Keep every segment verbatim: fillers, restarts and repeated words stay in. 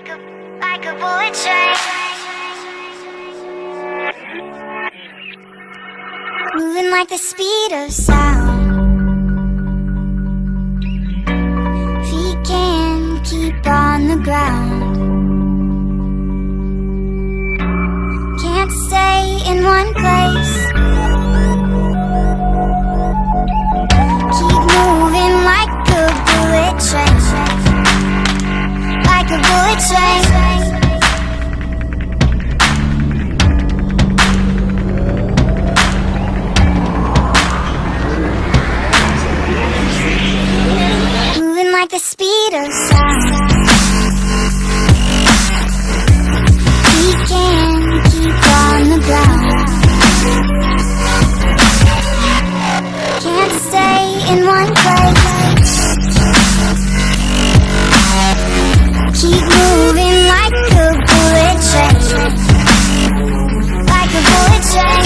Like a, like a bullet train, moving like the speed of sound. Feet can't keep on the ground. Can't stay in one place. Keep moving like a bullet train, like a bullet train. Moving like the speed of sound. We can't keep on the ground. Can't stay in one place. Keep moving like a bullet train, like a bullet train.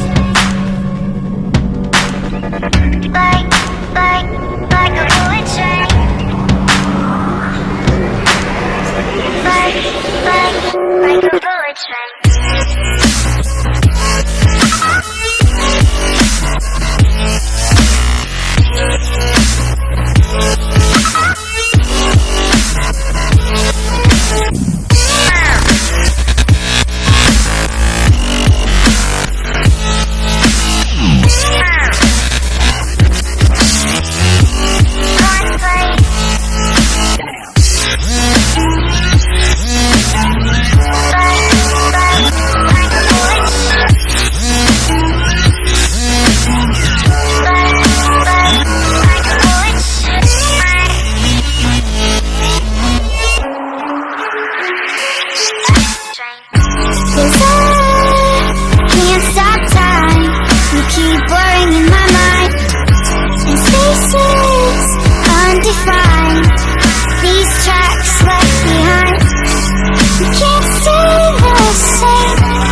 Like, like, like a bullet train. Like, like, like a bullet train.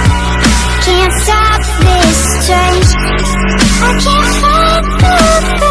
I can't find the